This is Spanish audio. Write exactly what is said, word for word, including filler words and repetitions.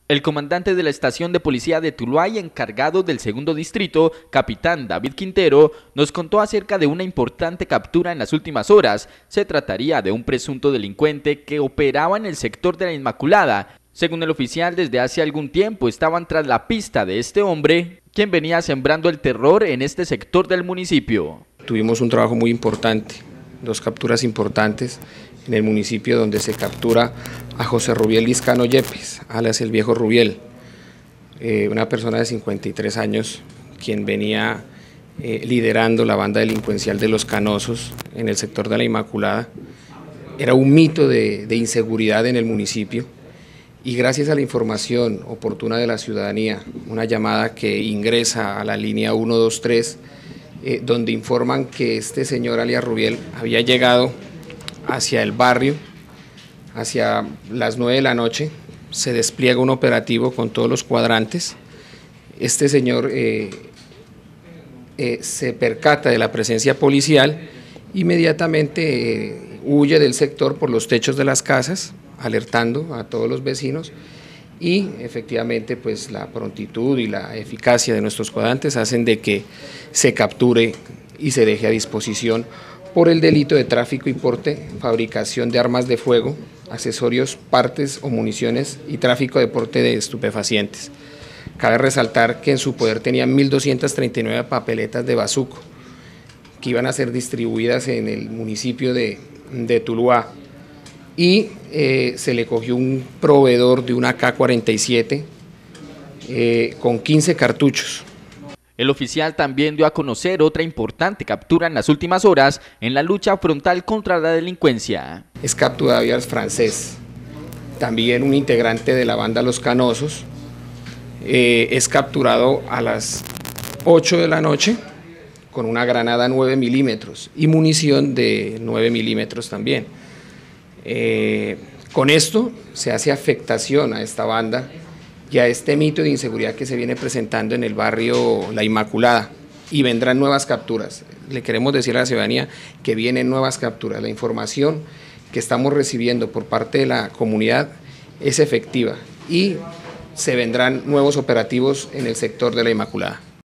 El comandante de la estación de policía de Tuluá y encargado del segundo distrito, capitán David Quintero, nos contó acerca de una importante captura en las últimas horas. Se trataría de un presunto delincuente que operaba en el sector de la Inmaculada. Según el oficial, desde hace algún tiempo estaban tras la pista de este hombre, quien venía sembrando el terror en este sector del municipio. Tuvimos un trabajo muy importante, dos capturas importantes en el municipio donde se captura a José Rubiel Liscano Yepes, alias el viejo Rubiel, eh, una persona de cincuenta y tres años, quien venía eh, liderando la banda delincuencial de los Canosos en el sector de la Inmaculada. Era un mito de, de inseguridad en el municipio y gracias a la información oportuna de la ciudadanía, una llamada que ingresa a la línea uno dos tres, eh, donde informan que este señor alias Rubiel había llegado hacia el barrio, hacia las nueve de la noche, se despliega un operativo con todos los cuadrantes. Este señor eh, eh, se percata de la presencia policial, inmediatamente eh, huye del sector por los techos de las casas, alertando a todos los vecinos, y efectivamente pues la prontitud y la eficacia de nuestros cuadrantes hacen de que se capture y se deje a disposición por el delito de tráfico y porte, fabricación de armas de fuego, accesorios, partes o municiones y tráfico de porte de estupefacientes. Cabe resaltar que en su poder tenían mil doscientas treinta y nueve papeletas de bazuco que iban a ser distribuidas en el municipio de, de Tuluá y eh, se le cogió un proveedor de una A K cuarenta y siete eh, con quince cartuchos. El oficial también dio a conocer otra importante captura en las últimas horas en la lucha frontal contra la delincuencia. Es capturado alias Francés, también un integrante de la banda Los Canosos, eh, es capturado a las ocho de la noche con una granada nueve milímetros y munición de nueve milímetros también. Eh, con esto se hace afectación a esta banda y a este mito de inseguridad que se viene presentando en el barrio La Inmaculada, y vendrán nuevas capturas. Le queremos decir a la ciudadanía que vienen nuevas capturas. La información que estamos recibiendo por parte de la comunidad es efectiva y se vendrán nuevos operativos en el sector de La Inmaculada.